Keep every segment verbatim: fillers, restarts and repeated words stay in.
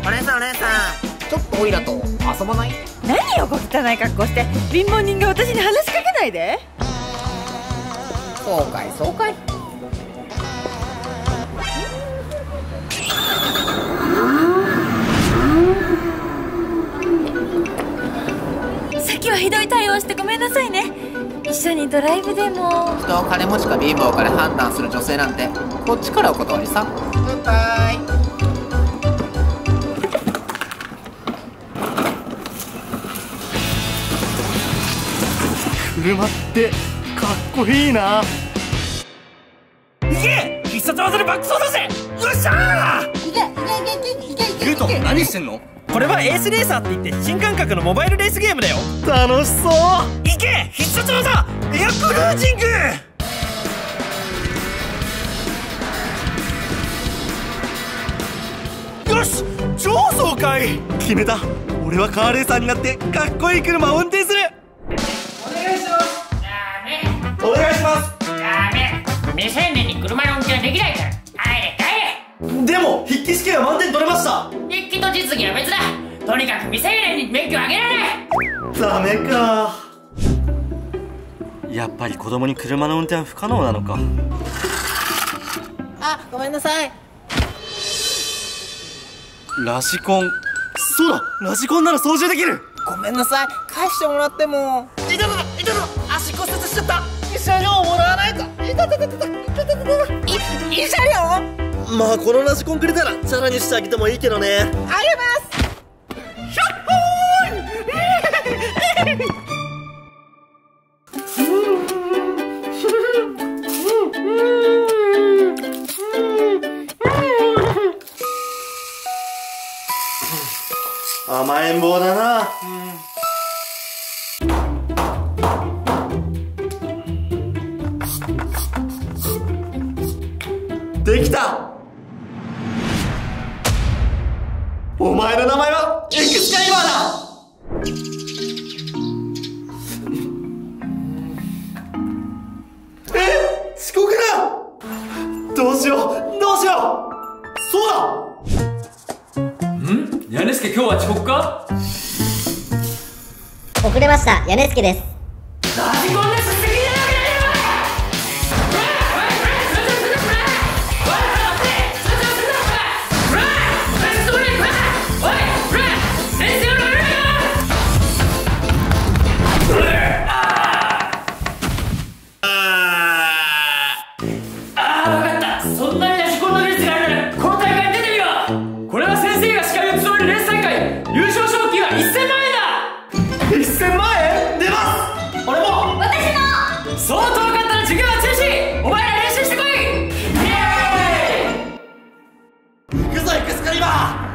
お姉さんお姉さん、ちょっとオイラと遊ばない？ 何よ、こ汚い格好して貧乏人が私に話しかけないで。 そうかいそうかい。 さっきはひどい対応してごめんなさいね。一緒にドライブでも。 人を金持ちか貧乏かで判断する女性なんてこっちからお断りさ。グッバイ。 車ってかっこいいな。 いけ、必殺技でバック走だぜ。よっしゃー。 いけいけいけいけいけ。 ユウト、何してんの？ これはエースレーサーって言って新感覚のモバイルレースゲームだよ。 楽しそう。 いけ、必殺技エアクルージング。よし、超爽快。 決めた。俺はカーレーサーになってかっこいい車を運転する。 お願いします。ダメ。 お願いします。 ダメ。未成年に車の運転はできないから。帰れ帰れ。 でも筆記試験は満点取れました。 筆記と実技は別だ。とにかく未成年に免許あげられない。 ダメか。やっぱり子供に車の運転は不可能なのか。 あ、ごめんなさい。 ラジコン。そうだ、ラジコンなら操縦できる。 ごめんなさい、返してもらっても。 いたたた、いたた、足骨折しちゃった。 慰謝料もらわないと。いたたたたたたたた。い慰謝料？ まあこのラジコンくれたらチャラにしてあげてもいいけどね。 あげます。 ひゃっほーい。 甘えん坊だな。できた。お前の名前はエクスカリバーだ。え、遅刻だ。どうしようどうしよう。そうだ。 ん？ヤネスケ今日は遅刻か？ 遅れました、ヤネスケです。 ラジコンですすぎるわけないよ。 相当簡単な授業は中止。お前ら練習してこい。イエーイ。 行くぞエクスカリバ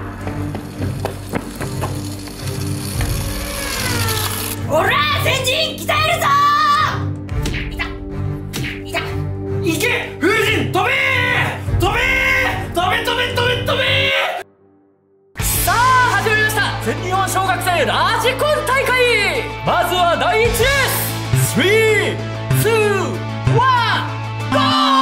おらー、先人鍛えるぞー。いたいた。 いけ、風神飛べー飛べー飛べ飛べ飛べ飛べー。 さあ始まりました、全日本小学生ラジコン大会。まずは第一レース。スリーツーワンゴ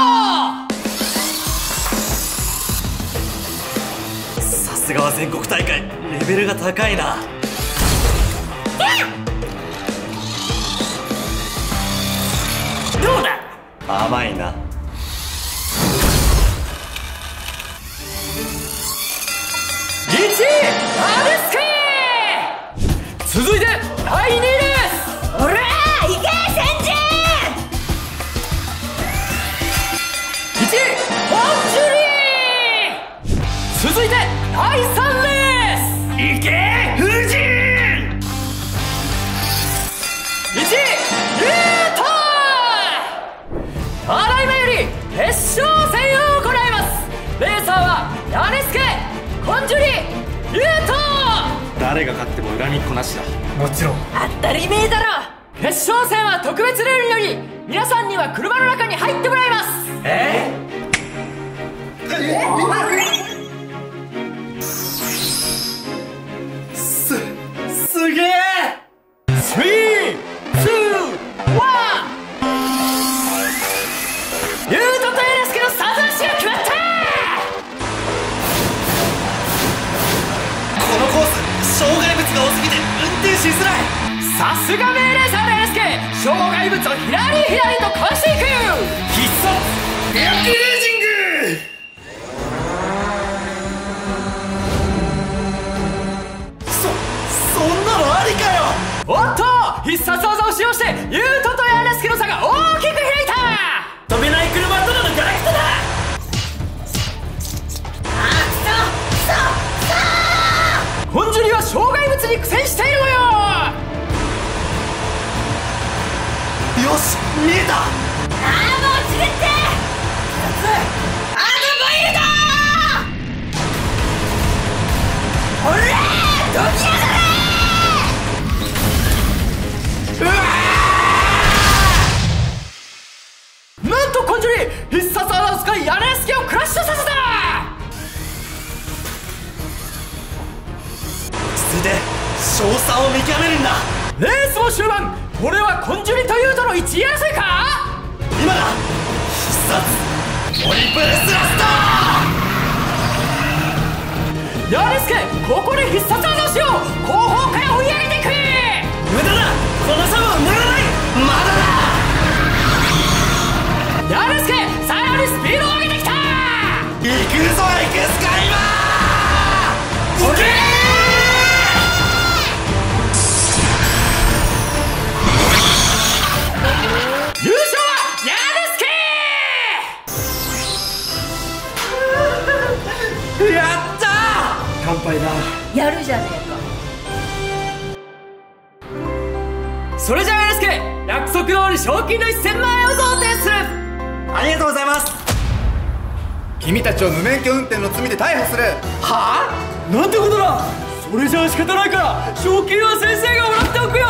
ー。 さすがは全国大会、レベルが高いな。 どうだ。 甘いな。 いちいアレスケ。続いてだいにレース。 おらー、いけ先人。 いちいボンジュリー。続いてだいさんレース。 いけ、風神。 いちいユート。ただいまより決勝戦を行います。レーサーはヤネスケ、コンジュリ、ユート。 誰が勝っても恨みっこなしだ。 もちろん当たり前だろ。決勝戦は特別ルールにより皆さんには車の中に入ってもらいます。 えす、すげえ。 スリー、ツー、ワン。ユートとヤネスケのスタートダッシュが決まった。 しづらい。 さすが命令さんの エヌエスケー、障害物をひらりひらりとかわしていく。 必殺エアキレージング。そそんなのありかよ。 おっと、必殺技を使用してユウトとヤネスケの差が大きく開いた。 飛べない車とのガラクタだ。 コンジュリは障害物に苦戦しているのよ。 よし、見えた。 ああ、もう散れってあのボイルだー。ほらー、どきやがれー。うわー、なんとコンジュリ必殺技を使いヤネスケをクラッシュさせた。 ついで勝算を見極めるんだ。 レースも終盤。これはコンジュリとユウトのいちい争いか。 今だ。必殺トリプルスラスト。 ヤネスケ、ここで必殺技をしよう。後方から追い上げていく。 無駄だ、この差は乗らない。 まだだ。ヤネスケ、さらにスピードを上げてきた。 行くぞエクスカリバー。行け。 優勝はヤネスケ。 やったー。乾杯だ。 やるじゃねえか。 それじゃあヤネスケ、約束通り賞金のせんまんえんを贈呈する。 ありがとうございます。 君たちを無免許運転の罪で逮捕する。 はあ、なんてことだ。それじゃあ仕方ないから賞金は先生がもらっておくよ。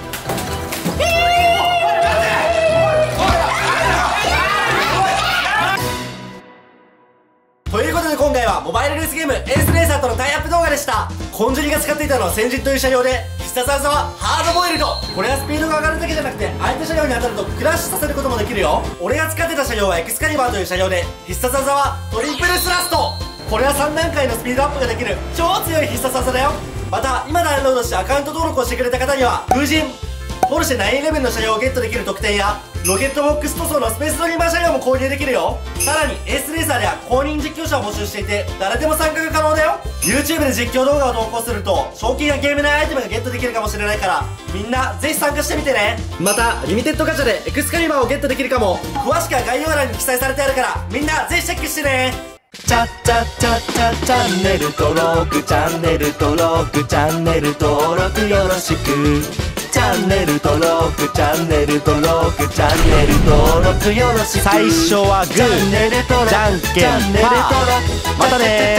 ということで今回はモバイルレースゲームエースレーサーとのタイアップ動画でした。コンジュリが使っていたのは先人という車両で、必殺技はハードボイルド。これはスピードが上がるだけじゃなくて相手車両に当たるとクラッシュさせることもできるよ。俺が使ってた車両はエクスカリバーという車両で、必殺技はトリプルスラスト。これはさんだんかいのスピードアップができる超強い必殺技だよ。また今ダウンロードしてアカウント登録をしてくれた方には風神ポルシェきゅうじゅういちの車両をゲットできる特典やロケットボックス塗装のスペースドリーマー車両も購入できるよ。さらにエースレーサーでは公認実況者を募集していて、誰でも参加が可能だよ。 YouTube で実況動画を投稿すると賞金やゲーム内アイテムがゲットできるかもしれないから、みんなぜひ参加してみてね。またリミテッドガチャでエクスカリバーをゲットできるかも。詳しくは概要欄に記載されてあるから、みんなぜひチェックしてね。 チャッチャッチャッチャチャンネル登録、チャンネル登録、チャンネル登録よろしく。チャンネル登録、チャンネル登録、チャンネル登録よろしく。最初はグー、じゃんけんパー。またねー。